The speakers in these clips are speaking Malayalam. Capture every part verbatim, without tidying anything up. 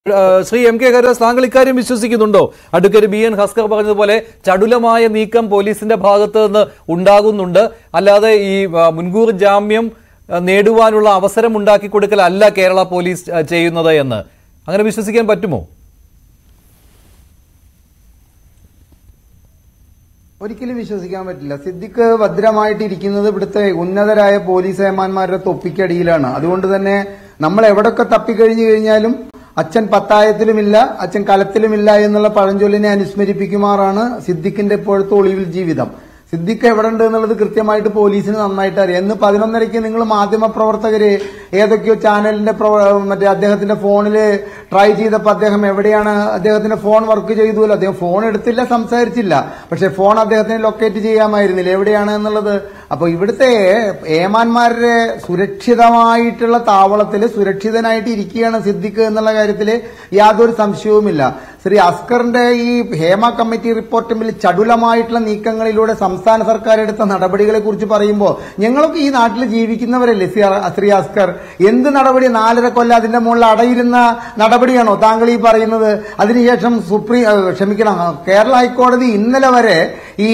ശ്രീ എം കെ ഹരിദാസ്, താങ്കൾ ഇക്കാര്യം വിശ്വസിക്കുന്നുണ്ടോ? അഡ്വക്കേറ്റ് ബി എൻ ഹസ്കർ പറഞ്ഞതുപോലെ ചടുലമായ നീക്കം പോലീസിന്റെ ഭാഗത്ത് നിന്ന് ഉണ്ടാകുന്നുണ്ട്, അല്ലാതെ ഈ മുൻകൂർ ജാമ്യം നേടുവാനുള്ള അവസരം ഉണ്ടാക്കി കൊടുക്കലല്ല കേരള പോലീസ് ചെയ്യുന്നത് എന്ന് അങ്ങനെ വിശ്വസിക്കാൻ പറ്റുമോ? ഒരിക്കലും വിശ്വസിക്കാൻ പറ്റില്ല. സിദ്ദിഖ് ഭദ്രമായിട്ട് ഇരിക്കുന്നത് ഇവിടുത്തെ ഉന്നതരായ പോലീസ് ഏമാന്മാരുടെ തൊപ്പിക്കടിയിലാണ്. അതുകൊണ്ട് തന്നെ നമ്മൾ എവിടൊക്കെ തപ്പിക്കഴിഞ്ഞു കഴിഞ്ഞാലും അച്ഛൻ പത്തായത്തിലുമില്ല, അച്ഛൻ കലത്തിലുമില്ല എന്നുള്ള പഴഞ്ചൊല്ലിനെ അനുസ്മരിപ്പിക്കുമാറാണ് സിദ്ദിഖിന്റെ ഇപ്പോഴത്തെ ഒളിവിൽ ജീവിതം. സിദ്ദിഖ് എവിടെ ഉണ്ട് എന്നുള്ളത് കൃത്യമായിട്ട് പോലീസിന് നന്നായിട്ട് അറിയാം. ഇന്ന് പതിനൊന്നരയ്ക്ക് നിങ്ങൾ മാധ്യമ പ്രവർത്തകര് ഏതൊക്കെയോ ചാനലിന്റെ മറ്റേ അദ്ദേഹത്തിന്റെ ഫോണില് ട്രൈ ചെയ്തപ്പോൾ അദ്ദേഹം എവിടെയാണ്, അദ്ദേഹത്തിന്റെ ഫോൺ വർക്ക് ചെയ്തുല്ലോ, അദ്ദേഹം ഫോൺ എടുത്തില്ല, സംസാരിച്ചില്ല, പക്ഷെ ഫോൺ അദ്ദേഹത്തിന് ലൊക്കേറ്റ് ചെയ്യാമായിരുന്നില്ല എവിടെയാണ് എന്നുള്ളത്. അപ്പൊ ഇവിടുത്തെ ഏമാന്മാരുടെ സുരക്ഷിതമായിട്ടുള്ള താവളത്തിൽ സുരക്ഷിതനായിട്ട് ഇരിക്കുകയാണ് സിദ്ദിഖ് എന്നുള്ള കാര്യത്തിൽ യാതൊരു സംശയവുമില്ല. ശ്രീ അസ്കറിന്റെ ഈ ഹേമ കമ്മിറ്റി റിപ്പോർട്ടിൽ ചടുലമായിട്ടുള്ള നീക്കങ്ങളിലൂടെ സംസ്ഥാന സർക്കാർ എടുത്ത നടപടികളെ കുറിച്ച് പറയുമ്പോൾ ഞങ്ങളൊക്കെ ഈ നാട്ടിൽ ജീവിക്കുന്നവരല്ലേ ശ്രീ അസ്കർ, എന്ത് നടപടി? നാലര കൊല്ലം അതിന്റെ മുകളിൽ അടയിരുന്ന നടപടിയാണോ താങ്കൾ ഈ പറയുന്നത്? അതിനുശേഷം സുപ്രീം ക്ഷമിക്കണം കേരള ഹൈക്കോടതി ഇന്നലെ വരെ ഈ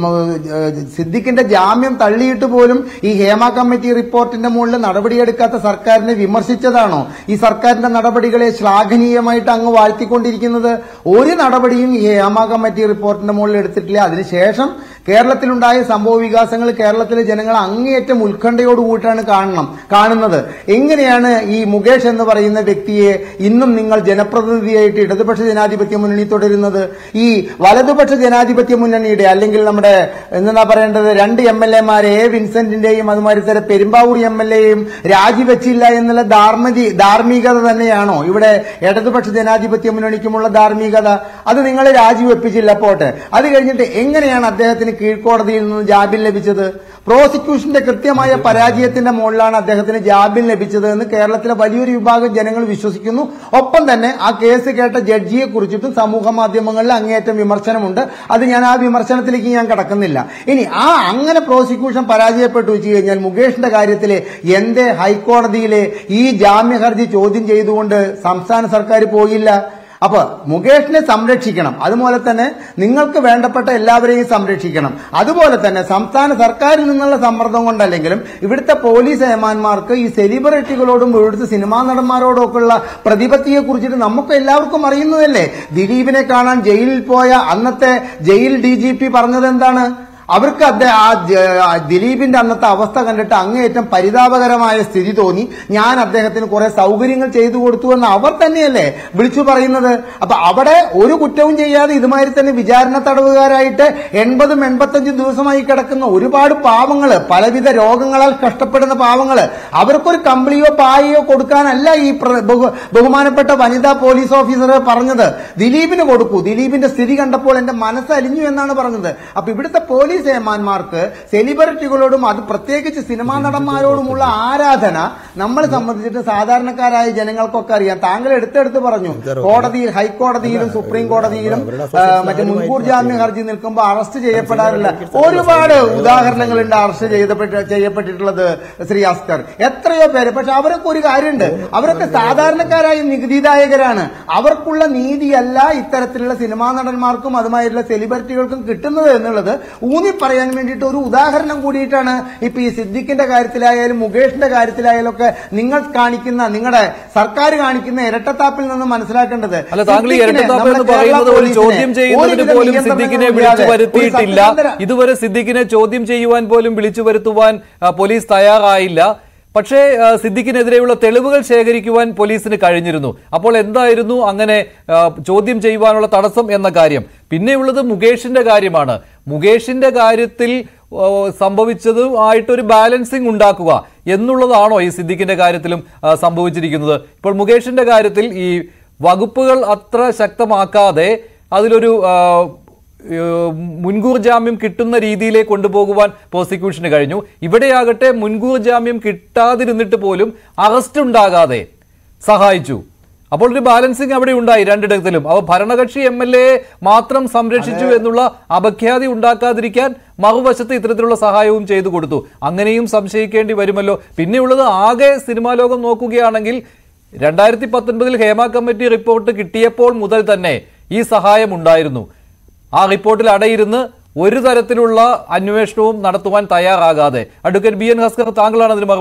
സിദ്ദിഖിന്റെ ജാമ്യം തള്ളിയിട്ട് പോലും ഈ ഹേമ കമ്മിറ്റി റിപ്പോർട്ടിന്റെ മുകളിൽ നടപടിയെടുക്കാത്ത സർക്കാരിനെ വിമർശിച്ചതാണോ? ഈ സർക്കാരിന്റെ നടപടികളെ ശ്ലാഘനീയമായിട്ട് അങ്ങ് വാഴ്ത്തിക്കൊണ്ടിരിക്കുന്നത്? ഒരു നടപടിയും ഈ ഹേമ കമ്മിറ്റി റിപ്പോർട്ടിന്റെ മുകളിൽ എടുത്തിട്ടില്ല. അതിനുശേഷം കേരളത്തിലുണ്ടായ സംഭവ വികാസങ്ങൾ കേരളത്തിലെ ജനങ്ങൾ അങ്ങേയറ്റം ഉത്കണ്ഠയോടുകൂട്ടാണ് കാണണം കാണുന്നത്. എങ്ങനെയാണ് ഈ മുകേഷ് എന്ന് പറയുന്ന വ്യക്തിയെ ഇന്നും നിങ്ങൾ ജനപ്രതിനിധിയായിട്ട് ഇടതുപക്ഷ ജനാധിപത്യ മുന്നണി തുടരുന്നത്? ഈ വലതുപക്ഷ ജനാധിപത്യ മുന്നണിയുടെ അല്ലെങ്കിൽ നമ്മുടെ എന്താ പറയേണ്ടത് രണ്ട് എം എൽ എമാരെ എ വിൻസെന്റിന്റെയും അതുമാതിരി തന്നെ പെരുമ്പാവൂർ എം എൽ എയും രാജിവെച്ചില്ല എന്നുള്ള ധാർമ്മിക ധാർമ്മികത തന്നെയാണോ ഇവിടെ ഇടതുപക്ഷ ജനാധിപത്യ മുന്നണിക്കുമുള്ള ധാർമ്മികത? അത് നിങ്ങൾ രാജിവെപ്പിച്ചില്ല, പോട്ടെ. അത് കഴിഞ്ഞിട്ട് എങ്ങനെയാണ് അദ്ദേഹത്തിന് കീഴ്ക്കോടതിയിൽ നിന്ന് ജാമ്യം ലഭിച്ചത്? പ്രോസിക്യൂഷന്റെ കൃത്യമായ പരാജയത്തിന്റെ മുകളിലാണ് അദ്ദേഹത്തിന് ജാമ്യം ലഭിച്ചത് എന്ന് കേരളത്തിലെ വലിയൊരു വിഭാഗം ജനങ്ങൾ വിശ്വസിക്കുന്നു. ഒപ്പം തന്നെ ആ കേസ് കേട്ട ജഡ്ജിയെ കുറിച്ചിട്ടും സമൂഹ മാധ്യമങ്ങളിൽ അങ്ങേയറ്റം വിമർശനമുണ്ട്. അത് ഞാൻ ആ വിമർശനത്തിലേക്ക് ഞാൻ കടക്കുന്നില്ല. ഇനി ആ അങ്ങനെ പ്രോസിക്യൂഷൻ പരാജയപ്പെട്ടു വെച്ച് കഴിഞ്ഞാൽ മുകേഷിന്റെ കാര്യത്തിലെ എന്റെ ഹൈക്കോടതിയിലെ ഈ ജാമ്യ ഹർജി ചോദ്യം ചെയ്തുകൊണ്ട് സംസ്ഥാന സർക്കാർ പോയില്ല? അപ്പൊ മുകേഷിനെ സംരക്ഷിക്കണം, അതുപോലെ തന്നെ നിങ്ങൾക്ക് വേണ്ടപ്പെട്ട എല്ലാവരെയും സംരക്ഷിക്കണം. അതുപോലെ തന്നെ സംസ്ഥാന സർക്കാരിൽ നിന്നുള്ള സമ്മർദ്ദം കൊണ്ടല്ലെങ്കിലും ഇവിടുത്തെ പോലീസ് ഏമാന്മാർക്ക് ഈ സെലിബ്രിറ്റികളോടും ഇവിടുത്തെ സിനിമാ നടന്മാരോടും ഒക്കെയുള്ള പ്രതിപത്തിയെ കുറിച്ചിട്ട് നമുക്ക് എല്ലാവർക്കും അറിയുന്നതല്ലേ. ദിലീപിനെ കാണാൻ ജയിലിൽ പോയ അന്നത്തെ ജയിൽ ഡി ജി പി പറഞ്ഞത് എന്താണ്? അവർക്ക് ആ ദിലീപിന്റെ അന്നത്തെ അവസ്ഥ കണ്ടിട്ട് അങ്ങേയറ്റം പരിതാപകരമായ സ്ഥിതി തോന്നി. ഞാൻ അദ്ദേഹത്തിന് കുറെ സൗകര്യങ്ങൾ ചെയ്തു കൊടുത്തു എന്ന് അവർ തന്നെയല്ലേ വിളിച്ചു പറയുന്നത്. അപ്പൊ അവിടെ ഒരു കുറ്റവും ചെയ്യാതെ ഇതുമാതിരി തന്നെ വിചാരണ തടവുകാരായിട്ട് എൺപതും എൺപത്തഞ്ചും ദിവസമായി കിടക്കുന്ന ഒരുപാട് പാവങ്ങള്, പലവിധ രോഗങ്ങളാൽ കഷ്ടപ്പെടുന്ന പാവങ്ങള്, അവർക്കൊരു കമ്പിളിയോ പായയോ കൊടുക്കാനല്ല ഈ ബഹുമാനപ്പെട്ട വനിതാ പോലീസ് ഓഫീസർ പറഞ്ഞത്. ദിലീപിന് കൊടുക്കൂ, ദിലീപിന്റെ സ്ഥിതി കണ്ടപ്പോൾ എന്റെ മനസ്സ് അലിഞ്ഞു എന്നാണ് പറഞ്ഞത്. അപ്പൊ ഇവിടുത്തെ പോലീസ് ഏമാന്മാർക്ക് സെലിബ്രിറ്റികളോടും അത് പ്രത്യേകിച്ച് സിനിമാ നടന്മാരോടുമുള്ള ആരാധന നമ്മളെ സംബന്ധിച്ചിട്ട് സാധാരണക്കാരായ ജനങ്ങൾക്കൊക്കെ അറിയാം. താങ്കൾ എടുത്തെടുത്ത് പറഞ്ഞു കോടതിയിൽ, ഹൈക്കോടതിയിലും സുപ്രീം കോടതിയിലും മറ്റേ മുൻകൂർ ജാമ്യ ഹർജി നിൽക്കുമ്പോൾ അറസ്റ്റ് ചെയ്യപ്പെടാറില്ല. ഒരുപാട് ഉദാഹരണങ്ങളുണ്ട് അറസ്റ്റ് ചെയ്യപ്പെട്ടിട്ടുള്ളത് ശ്രീ അസ്കർ, എത്രയോ പേര്. പക്ഷെ അവരൊക്കെ ഒരു കാര്യമുണ്ട്, അവരൊക്കെ സാധാരണക്കാരായ നികുതിദായകരാണ്. അവർക്കുള്ള നീതിയല്ല ഇത്തരത്തിലുള്ള സിനിമാ നടന്മാർക്കും അതുമായിട്ടുള്ള സെലിബ്രിറ്റികൾക്കും കിട്ടുന്നത് എന്നുള്ളത് ഊന്നി പറയാൻ വേണ്ടിയിട്ട് ഒരു ഉദാഹരണം കൂടിയിട്ടാണ് ഇപ്പൊ ഈ സിദ്ദിഖിന്റെ കാര്യത്തിലായാലും മുകേഷിന്റെ കാര്യത്തിലായാലും ഒക്കെ നിങ്ങൾ കാണിക്കുന്ന, നിങ്ങളുടെ സർക്കാർ കാണിക്കുന്ന ഇരട്ടത്താപ്പിൽ നിന്ന് മനസ്സിലാക്കേണ്ടത്. അല്ല, താങ്കൾ ഈ ഇരട്ടത്താപ്പ് എന്ന് പറയുന്നത് ഒരു ചോദ്യം ചെയ്യുന്നതിന് പോലും സിദ്ദിഖിനെ വിളിച്ചു വരുത്തിയിട്ടില്ല. ഇതുവരെ സിദ്ദിഖിനെ ചോദ്യം ചെയ്യുവാൻ പോലും വിളിച്ചു വരുത്തുവാൻ പോലീസ് തയ്യാറായില്ല. പക്ഷേ സിദ്ദിഖിനെതിരെയുള്ള തെളിവുകൾ ശേഖരിക്കുവാൻ പോലീസിന് കഴിഞ്ഞിരുന്നു. അപ്പോൾ എന്തായിരുന്നു അങ്ങനെ ചോദ്യം ചെയ്യുവാനുള്ള തടസ്സം എന്ന കാര്യം? പിന്നെയുള്ളത് മുകേഷിന്റെ കാര്യമാണ്. മുകേഷിന്റെ കാര്യത്തിൽ സംഭവിച്ചത് ആയിട്ടൊരു ബാലൻസിങ് ഉണ്ടാക്കുക എന്നുള്ളതാണോ ഈ സിദ്ദിഖിന്റെ കാര്യത്തിലും സംഭവിച്ചിരിക്കുന്നത്? ഇപ്പോൾ മുകേഷിന്റെ കാര്യത്തിൽ ഈ വകുപ്പുകൾ അത്ര ശക്തമാക്കാതെ അതിലൊരു മുൻകൂർ ജാമ്യം കിട്ടുന്ന രീതിയിലേക്ക് കൊണ്ടുപോകുവാൻ പ്രോസിക്യൂഷന് കഴിഞ്ഞു. ഇവിടെയാകട്ടെ മുൻകൂർ ജാമ്യം കിട്ടാതിരുന്നിട്ട് പോലും അറസ്റ്റ് ഉണ്ടാകാതെ സഹായിച്ചു. അപ്പോൾ ഒരു ബാലൻസിങ് അവിടെ ഉണ്ടായി രണ്ടിടത്തിലും. അവ ഭരണകക്ഷി എം എൽ എ മാത്രം സംരക്ഷിച്ചു എന്നുള്ള അപഖ്യാതി ഉണ്ടാക്കാതിരിക്കാൻ മറുവശത്ത് ഇത്തരത്തിലുള്ള സഹായവും ചെയ്തു കൊടുത്തു. അങ്ങനെയും സംശയിക്കേണ്ടി വരുമല്ലോ. പിന്നെയുള്ളത് ആകെ സിനിമാ ലോകം നോക്കുകയാണെങ്കിൽ രണ്ടായിരത്തി പത്തൊൻപതിൽ ഹേമ കമ്മിറ്റി റിപ്പോർട്ട് കിട്ടിയപ്പോൾ മുതൽ തന്നെ ഈ സഹായം ഉണ്ടായിരുന്നു. ആ റിപ്പോർട്ടിൽ അടയിരുന്ന് ഒരു തരത്തിലുള്ള അന്വേഷണവും നടത്തുവാൻ തയ്യാറാകാതെ. അഡ്വക്കേറ്റ് ബി എൻ ഹസ്കർ, താങ്കളാണ് അതിന്